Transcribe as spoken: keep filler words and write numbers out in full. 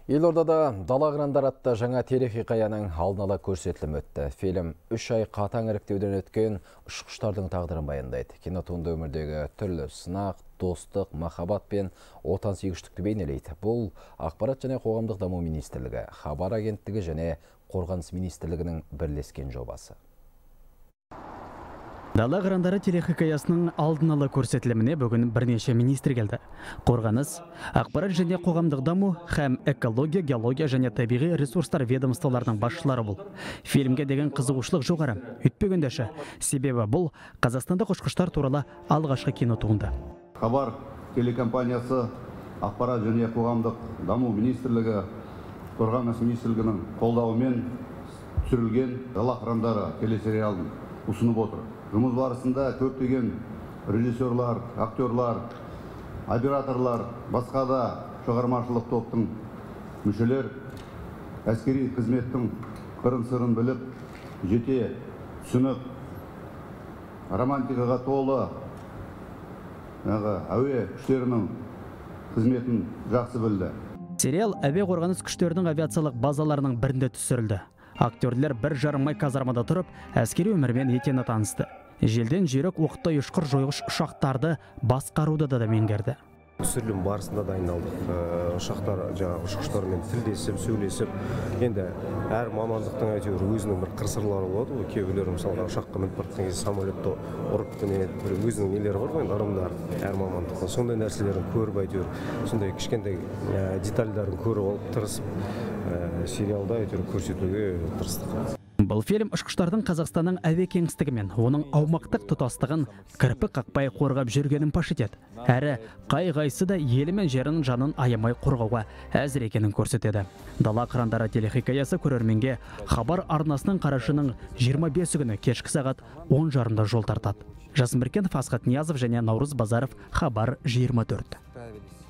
Елордада «Дала қырандары» атты жаңа телехикаяның алдын ала көрсетілімі өтті. Фильм үш ай қатаң іріктеуден өткен ұшқыштардың тағдырын баяндайды. Кинотуынды өмірдегі түрлі сынақ, достық, махаббат пен отансүйгіштікті бейнелейді. Бұл Ақпарат және қоғамдық даму министрлігі, Хабар агенттігі және Қорғаныс министрлігінің бірлескен жобасы. «Дала қырандары» телехикаясының алдын ала көрсетіліміне бүгін бірнеше министр келді. Қорғаныс, Ақпарат және қоғамдық даму һәм экология, геология және табиғи ресурстар ведомстволарының басшылары бұл. Фильмге деген қызығушылық жоғары. Үйтпегендеші, себебі бұл қазақстандық ұшқыштар туралы алғашқы кинотуынды. Хабар телекомпаниясы, Ақпарат және қоғамдық даму министрлігі, Қорғаныс министрлігінің қолдауымен түсірілген «Дала қырандары» телесериалын ұсынып отыр. Жұмыс барысында көптеген режиссерлар, актерлар, операторлар, басқа да шығармашылық топтың мүшелер әскери қызметтің қырын-сырын біліп, жете түсініп, романтикаға толы әуе күштерінің қызметін жақсы білді. Сериал әуе қорғаныс күштерінің авиациялық базаларының бірінде түсірілді. Актерлер бір жарым ай казармада тұрып, әскери өмірмен етене танысты. Желден жүйрік оқыттай ұшқыр жойғыш ұшақтарды басқаруды да меңгерді. Түсірілім барысында дайындалдық. Ұшақтар, жаңағы ұшқыштармен тілдесіп, сөйлесіп, енді әр мамандықтың әйтеуір өзінің бір қыр-сырлары болады. Кейбіреулер мысалға ұшаққа мініп бара жатқан кезде самолетті ұрып бір өзінің нелері бар ғой, ырымдар әр мамандықта. Сондай нәрселерін көріп әйтеуір, сондай кішкентай детальдарын көріп алып тырысып, сериалда әйтеуір көрсетуге тырыстық. Бұл фильм ұшқыштардың Қазақстанның әуе кеңістігі мен оның аумақтық тұтастығын кірпік қақпай қорғап жүргенін паш етеді. Әрі қай-қайсы да елі мен жерінің жанын аямай қорғауға әзір екенін көрсетеді. «Дала қырандары» телехикаясы көрерменге Хабар арнасының қарашының жиырма бесі күні кешкі сағат он жарымда жол тартады. Жасын Біркенов, Асхат Ниязов және Наурыз Базаров, Хабар жиырма төрт.